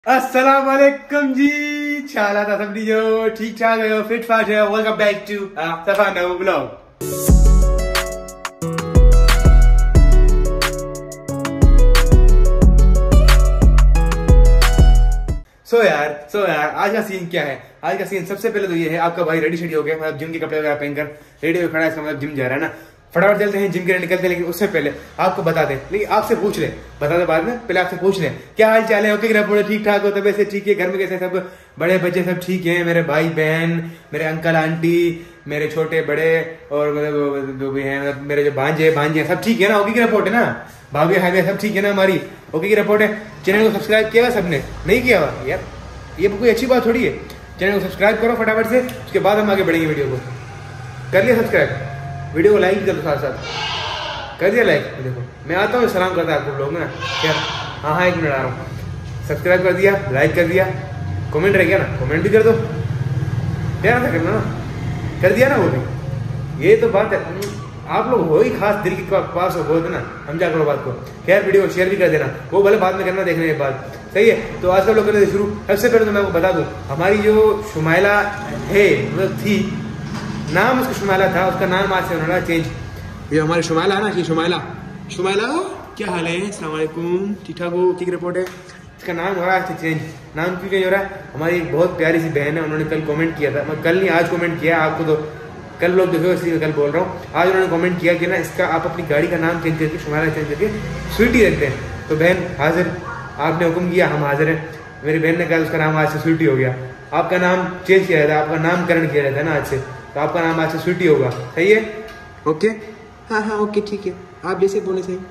अस्सलाम वालेकुम जी, छाला था सबनी जो ठीक ठाक है, फिट फाट है। वेलकम बैक टू सफा नव ब्लॉग। सो यार आज का सीन क्या है? आज का सीन सबसे पहले तो ये है, आपका भाई रेडी शेडी हो गया, मतलब जिम के कपड़े वगैरह पहनकर रेडी हो खड़ा है, इसका मतलब जिम जा रहा है ना। फटाफट चलते हैं जिम के लिए निकलते हैं, लेकिन उससे पहले आपको बता दें, लेकिन आपसे पूछ ले, बता दे बाद में, पहले आपसे पूछ ले क्या हाल चाल है, ओके पूरे ठीक ठाक हो, तबीयत से ठीक है, घर में कैसे सब बड़े बच्चे सब ठीक है, मेरे भाई बहन, मेरे अंकल आंटी, मेरे छोटे बड़े और मतलब जो भी हैं, मेरे जो भांजे सब ठीक है ना? ओके की रिपोर्ट है ना? भाभी हावी सब ठीक है ना हमारी? ओके की रिपोर्ट है। चैनल को सब्सक्राइब किया हुआ सबने? नहीं किया हुआ यार, ये कोई अच्छी बात थोड़ी है। चैनल को सब्सक्राइब करो फटाफट से, उसके बाद हम आगे बढ़ेंगे। वीडियो को कर लिया सब्सक्राइब, वीडियो को लाइक भी कर दो, साथ साथ कर दिया लाइक। देखो मैं आता हूँ, सलाम करता है आपको लोग ना क्या? हाँ 1 मिनट आ रहा हूँ। सब्सक्राइब कर दिया, लाइक कर दिया, कमेंट रह गया ना, कमेंट भी कर दो, प्यार था करना ना, कर दिया ना वो भी। ये तो बात है, आप लोग हो ही खास दिल के पास हो बहुत ना, समझा करो बात को। खैर वीडियो को शेयर भी कर देना, वो भले बाद में करना देखने के बाद, सही है? तो आज का लोग करने से शुरू। सबसे पहले तो मैं आपको बता दूं, हमारी जो शुमाइला है मतलब थी, नाम उसका शुमाइला था, उसका नाम आज से होना चेंज। ये हमारी शुमाइला है ना, शुमाइला क्या हाल है? अस्सलाम वालेकुम, ठीक ठाक हो? ठीक रिपोर्ट है। इसका नाम हो रहा है चेंज। नाम क्यों चेंज हो रहा है? हमारी एक बहुत प्यारी सी बहन है, उन्होंने कल कमेंट किया था, मैं कल नहीं आज कमेंट किया, आपको तो कल लोग देखो इसलिए कल बोल रहा हूँ। आज उन्होंने कमेंट किया कि ना इसका आप अपनी गाड़ी का नाम चेंज करके शुमाइला चेंज करके स्वीटी रखते हैं। तो बहन हाजिर, आपने हुक्म किया, हम हाजिर हैं। मेरी बहन ने कहा उसका नाम आज से स्वीटी हो गया। आपका नाम चेंज किया जाता है, आपका नामकरण किया जाता है ना आज से, तो आपका नाम आज से स्वीटी होगा, सही है? ओके हाँ ओके ठीक है, आप जैसे बोले सही।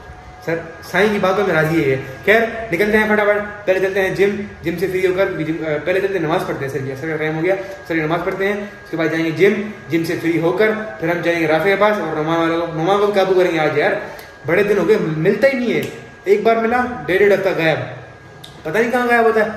सर साईं की बातों में राजी है। खैर निकलते हैं फटाफट, पहले चलते हैं जिम से फ्री होकर पहले चलते हैं नमाज पढ़ते हैं। सर का टाइम हो गया, सर नमाज पढ़ते हैं, उसके बाद जाएंगे जिम से फ्री होकर फिर हम जाएंगे राफे के पास और नुमान को काबू करेंगे आज। यार बड़े दिन हो गए, मिलता ही नहीं है। एक बार मिला, 1.5 हफ्ता गायब, पता नहीं कहाँ गायब होता है।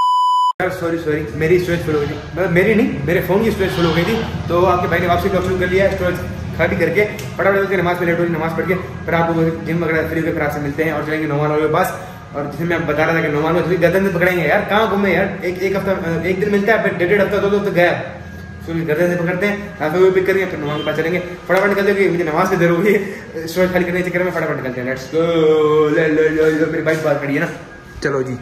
सॉरी मेरी स्टोरेज फुल हो गई थी, मेरी नहीं, मेरे फोन की स्टोरेज फुल हो गई थी, तो आपके भाई ने वापसी ब्लॉग शुरू कर लिया, स्टोरेज खाली करके फटाफट नमाज में लेट हो रही, नमाज पढ़ के फिर आपको जिम वगैरह फ्री होकर फिर आपसे मिलते हैं और चलेंगे नौमान वालों के पास। और जैसे मैं बता रहा था कि नौमान में गर्दन से पकड़ेंगे। यार कहाँ घूमे यार, एक हफ्ता, एक दिन मिलता है, फिर 1.5 हफ्ता 2 हफ्ता गया, गर्दन से पकड़ते हैं, फिर वो पिक करेंगे, फिर नौमान के पास चलेंगे। फटाफट निकलते हैं, मुझे नमाज की देर होगी, स्टोरेज खाली करने के चक्कर में फटाफट निकलते हैं। लेट्स गो, मेरी बाइक बात करिए ना, चलो जी।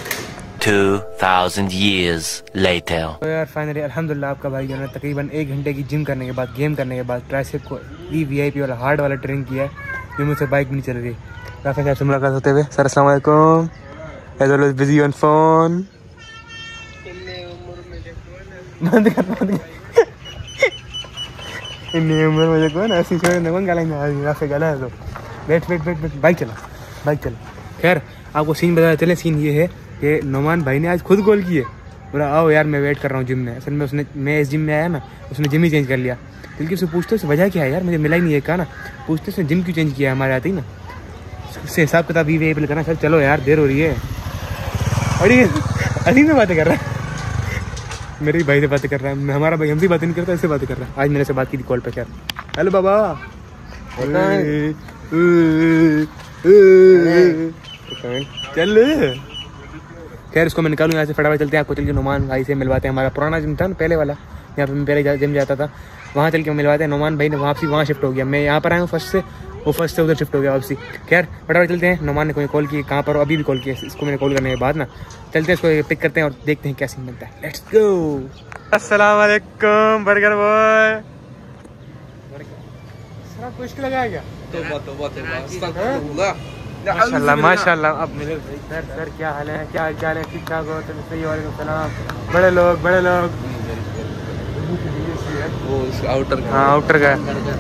2000 years later। तो यार फाइनली अल्हम्दुलिल्लाह आपका भाई जो है तकरीबन 1 घंटे की जिम करने के बाद, गेम करने के बाद, ट्राइसेप को VIP वाला हार्ड वाला ट्रेनिंग किया है, जो मुझसे बाइक भी नहीं चल रही। राफे साहब से मुलाकात होते हुए, सर अस्सलाम वालेकुम, as always busy on phone. बंद कर इतनी उम्र में कौन ऐसी छोड़े कौन गालेंगे? राफे गाला है तो बैठ बाइक चला। खैर आपको सीन बताया चले, सीन ये है कि नौमान भाई ने आज खुद कॉल किए, बोला आओ यार मैं वेट कर रहा हूँ जिम में। असल में मैं इस जिम में आया ना, उसने जिम ही चेंज कर लिया। बल्कि उससे पूछते उस वजह क्या है यार, मुझे मिला ही नहीं है, कहा ना पूछते उसने जिम क्यों चेंज किया है हमारे आते ही ना, उससे हिसाब किताब भी करना। सर चलो यार देर हो रही है। और ये अली में बातें कर रहा है, मेरे भाई से बातें कर रहा है, हमारा भाई हमसे बातें नहीं करता, इससे बातें कर रहा है। आज मेरे से बात की थी कॉल पे। खैर हेलो बाबा, चल खैर इसको मैं निकालूँ यहाँ से, फटाफट चलते हैं, आपको चल के नौमान भाई से मिलवाते हैं। हमारा पुराना जिम था ना पहले वाला, यहाँ पे मैं पहले जिम जाता था, वहाँ चल के मिलवाते हैं। नौमान भाई ने वापसी वहाँ शिफ्ट हो गया, मैं यहाँ पर आया हूँ फर्स्ट से, वो फर्स्ट से उधर शिफ्ट हो गया वापसी। खैर फटाफट चलते हैं, नौमान ने कोई कॉल की, कहाँ पर हो? अभी भी कॉल किया, इसको मैंने कॉल करने के बाद ना चलते हैं, इसको पिक करते हैं और देखते हैं क्या सीन बनता है। Let's go. अस्सलाम वालेकुम बर्गर बॉय, कुछ लगाया क्या? माशाल्लाह। अब मिले सर क्या हाल है, क्या हाल है? ठीक ठाक हो? तो सही। वालेकुम सलाम। बड़े लोग वो आउटर का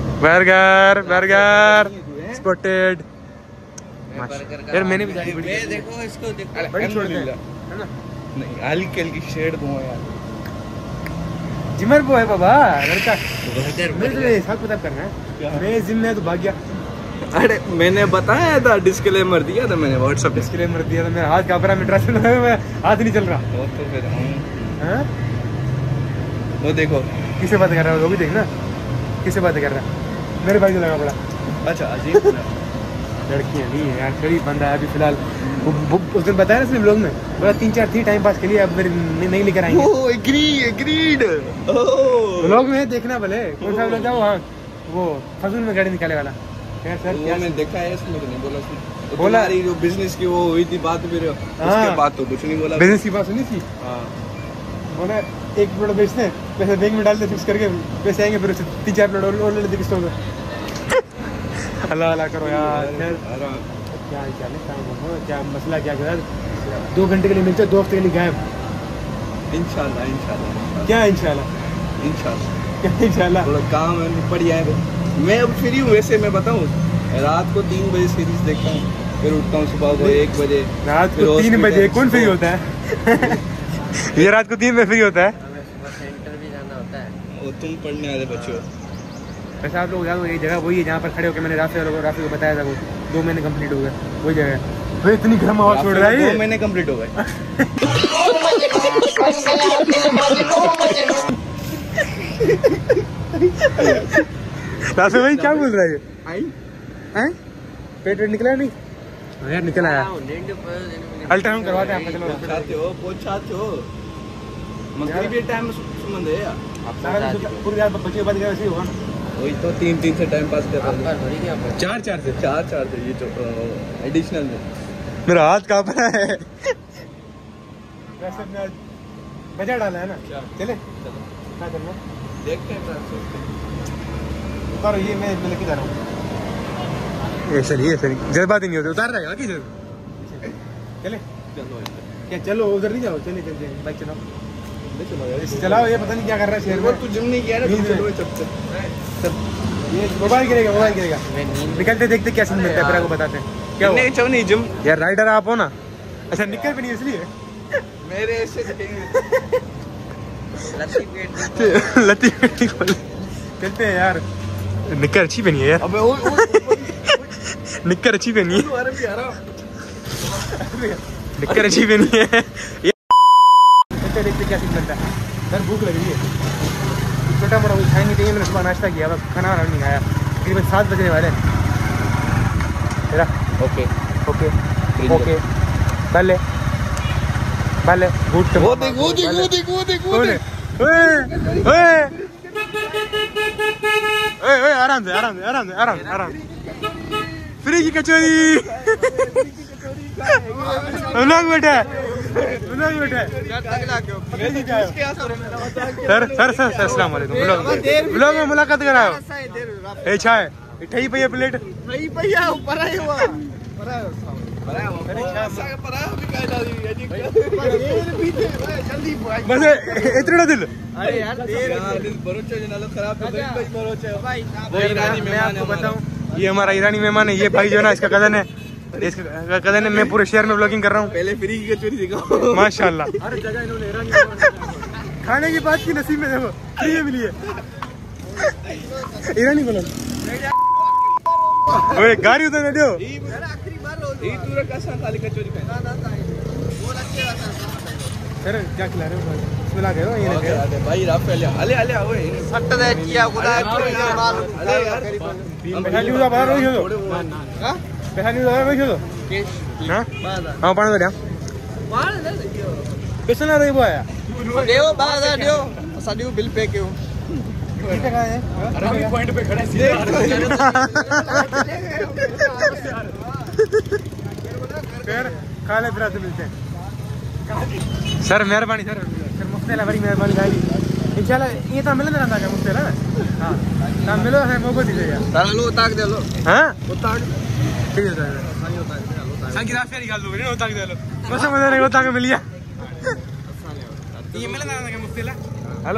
बर्गर स्पॉटेड। यार मैंने भी देखो इसको, बड़ी छोड़ दी है ना, नहीं हल्की शेड दूंगा यार। जिमर वो है बाबा लड़का, मेरे साथ पता करना है, मैं जिम में तो भाग गया। अरे मैंने बताया था, डिस्क्लेमर दिया था मैंने, व्हाट्सएप डिस्क्लेमर दिया था, मेरा हाथ कांप रहा है, हाथ नहीं चल रहा। तो फिर वो देखो किसे बात कर रहा है, वो भी देखना किसे बात कर रहा है, मेरे भाई से लगा पड़ा। अच्छा अजीब लड़कियां नहीं है यार, शरीफ बंदा है अभी फिलहाल। उस दिन बताया ना इसने व्लॉग में, बोला 3-4 थी टाइम पास के लिए, अब नहीं लेकर आएंगे। ओह एग्रीड। व्लॉग में देखना भले कौन सा व्लॉग था वो फजूल में गाड़ी निकाले वाला। यार सर वो क्या मैंने देखा है, इसमें तो नहीं बोला उसने। बोला? तुम्हारी जो बिजनेस की वो हुई थी बात, फिर उसके बाद तो कुछ नहीं बोला। बिजनेस की बात सुनी थी, हाँ बोला 1 प्लॉट बेचते हैं, पैसे बैंक में डालते फिक्स करके, पैसे आएंगे फिर 3-4 प्लॉट और ले लेते किस्तों में। अल्लाह अल्लाह करो यार। क्या हाल है, क्या मसला, क्या 2 घंटे के लिए मिलते 2 हफ्ते के लिए गायब। इंशाल्लाह इंशाल्लाह। क्या इंशाल्लाह क्या इंशाल्लाह? थोड़ा काम है निपट जाए। मैं अब फ्री हूँ वैसे, मैं बताऊँ रात को 3 बजे सीरीज देखता हूँ, फिर उठता हूँ सुबह को 1 बजे। रात को 3 बजे कौन फ्री होता है? ये रात को 3 बजे फ्री होता है। सेंटर भी जाना होता है। वो तुम पढ़ने वाले बच्चों। वैसे आप लोग याद, ये जगह वही है जहाँ पर खड़े होकर मैंने राफी को बताया था, वो 2 महीने कंप्लीट हो गए वही जगह। भाई इतनी गर्म आवाज छोड़ रहा है ये। 2 महीने कंप्लीट हो गए। राफी भाई क्या बोल रहा है ये? हैं? पेट निकला नहीं? यार निकल आया। अल्ट्रासाउंड करवाते हैं आपका। चलो पहुंचाते हो मगरिबी टाइम में सुमन है यार। पूरी रात बच्चे बच गए वैसे ही होगा ना। वही तो 3 से टाइम पास कर रहा हूँ। 4 से 4 से ये जो एडिशनल में मेरा हाथ कांप रहा है। वैसे मैं बजा डाला है ना, चले क्या करना देखते हैं। उतारो ये, मैं लेके जा रहा हूँ। ये सही जज्बात ही नहीं होते, उतार रहेगा कि चले क्या? चलो उधर नहीं जाओ, चले चलते हैं, बाइक चलाओ चलाओ। ये पता नहीं क्या कर रहा है शहर में। तू जिम नहीं किया ना, चलो ये मोबाइल गिरेगा। निकलते देखते क्या सीन मिलता है, फिर आपको बताते हैं क्या हुआ। नहीं नहीं जिम यार राइडर आप हो ना? अच्छा निकल भी नहीं इसलिए मेरे ऐसे लती चलते हैं यार। निक्कर अच्छी पहनी है यार। अबे निक्कर अच्छी पहनी है। अरे भी आ रहा निक्कर अच्छी पहनी है। देखते क्या सीन बनता है। सर भूख लग रही है, छोटा मोटा कुछ खाएंगे चाहिए। मैंने सुबह नाश्ता किया, बस खाना वाना नहीं खाया। तकरीबन 7 बजने वाले हैं। ओके पहले गुड वो देख आराम से फ्री की कचौरी। लोग बैठे सर अस्सलाम वालेकुम। ब्लॉग में मुलाकात कराओ। ए चाय ठही पई प्लेट बस इतना दिल। मैं आपको बताऊं, ये हमारा ईरानी मेहमान है। ये भाई जो है ना, इसका कजन है। मैं पूरे शहर में ब्लॉगिंग कर रहा हूँ। पहले फ्री की कचौरी दिखाओ माशाल्लाह। खाने की बात की नसीब में देखो फ्री में मिली है ईरानी बोलो। ओए गाड़ी उधर दे दो। सर क्या खिला रहे हो भाई? मिला के ये भाई राफेल अले ओए फट दे किया खुदा अले यार पैसा नहीं उड़ा बाहर रोई हो। हां पैसा नहीं उड़ा रोई हो। हां हां पानी दे पैसा ना रही वो आया देओ बादा देओ साडियो बिल पे क्यों ठीक है अरबी पॉइंट पे खड़े सीधे फिर खाले फिर से मिलते हैं। सर मेहरबानी सर मुफ्तेला बड़ी मेहरबानी भाई। इंशाल्लाह ये तो मिलने ना मुफ्तेला ना। हां ना मिलो है मौको दीजिए यार। लो ताक दे लो। हां वो ताक ठीक है सर संगी राफे निकाल दो रे ताक दे लो। मजा नहीं होता के मिल गया। ये मिलने ना मुफ्तेला। हेलो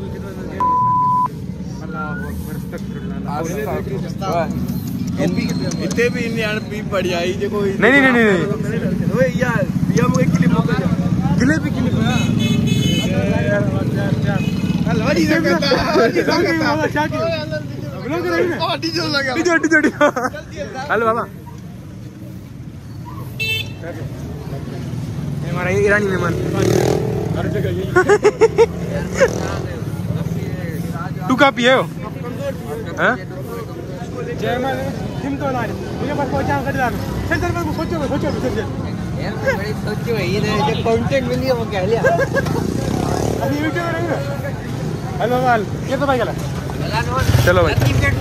अल्लाह अकबर अस्तगफिरुल्लाह। इतने भी इंडियन पी बढ़िया ही देखो। नहीं ओए यार ये मुझे क्लिप होगा जलेबी हलवाई सकता हेलो बाबा हमारा ईरानी मेहमान तू कहाँ पिए हो? जयमाल जिम तो ना मुझे बस पहुंचा कर जाना चल चल मैं सोचो चल यार बड़ी सोच वही ना जो कंटेंट मिली है वो कह लिया अभी वीडियो में रहेगा हेलो वाल ये तो भाई गला चलो भाई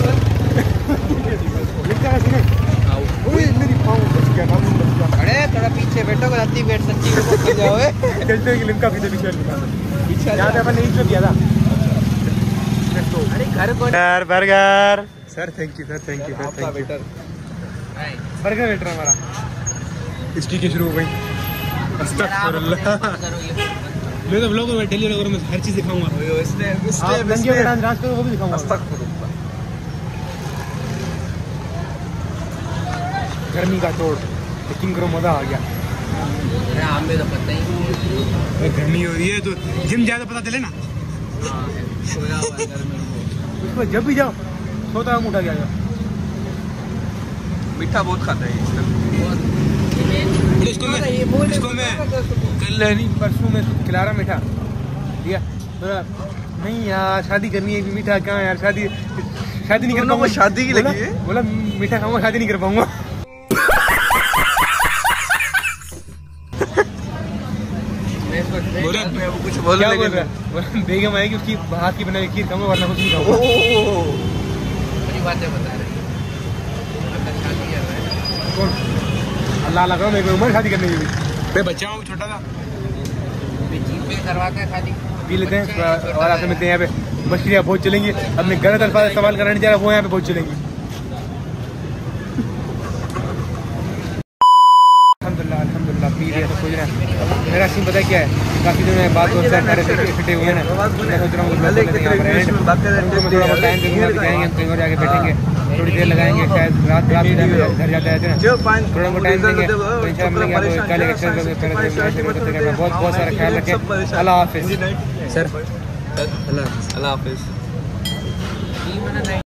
लिखता है सीने ओए मेरी पाँव बच गया नाम बच गया अरे थोड़ा पीछे बैठो को रत्ती बैठ सच्ची को खो जाओ चलते हैं कि लिमका पीछे याद है अपन ने इंट्रो किया था अरे घर को यार burger sir thank you sir thank you sir आपका thank you waiter burger waiter हमारा इसकी के शुरू हो गई अस्तगफुरुल्लाह मैं तो व्लॉग में डेली व्लॉग में हर चीज दिखाऊंगा इसलिए नंगे में डांस करो वो भी दिखाऊंगा अस्तगफुरुल्लाह गर्मी का तोड़ लेकिन करो मजा आ गया हमें तो पता ही नहीं गर्मी हो रही है तो जिम ज्यादा पता चले ना सोया हुआ है घर में उसको जब भी जाओ सोता हम उठा गया मीठा बहुत खाता है इसको मैं कल नहीं परसों में खिला रहा मीठा ठीक है बोला नहीं यार शादी करनी है मीठा कहाँ यार शादी नहीं कर पाऊंगा शादी की लगी है बोला मीठा खाऊंगा शादी नहीं कर पाऊंगा बोला कुछ क्या बोल रहा है बेगम आएगी उसकी हाथ की बनाई खीर खाऊंगा वरना कुछ नहीं खाऊंगा बड़ी बातें बता रहे शादी कर रहे हैं कौन अल्लाह लगा मेरे को उम्र शादी करने की मैं बच्चा हूँ छोटा था जीप पे करवाते हैं शादी पी लेते हैं और आते मिलते हैं यहाँ पे मछलियाँ बहुत चलेंगी अब मैं गलत अल्फाज सवाल कराने जा रहा वो यहाँ पे बहुत चलेंगी अल्हम्दुलिल्लाह पी रहे तो सोच रहे हैं मेरा सीन पता है क्या है काफी दिनों में बात होता है मेरे से फिटे हुए हैं ना मैं सोच रहा हूँ थोड़ा बहुत टाइम दूंगा दिखाएंगे कहीं और जाके बैठेंगे थोड़ी देर लगाएंगे शायद रात घर जाते रहते हैं थोड़ा बहुत टाइम देंगे तो इंशाल्लाह मिलेंगे तो कल एक्सरसाइज बहुत बहुत सारा ख्याल रखें अल्लाह हाफिज़ सर अल्लाह हाफिज़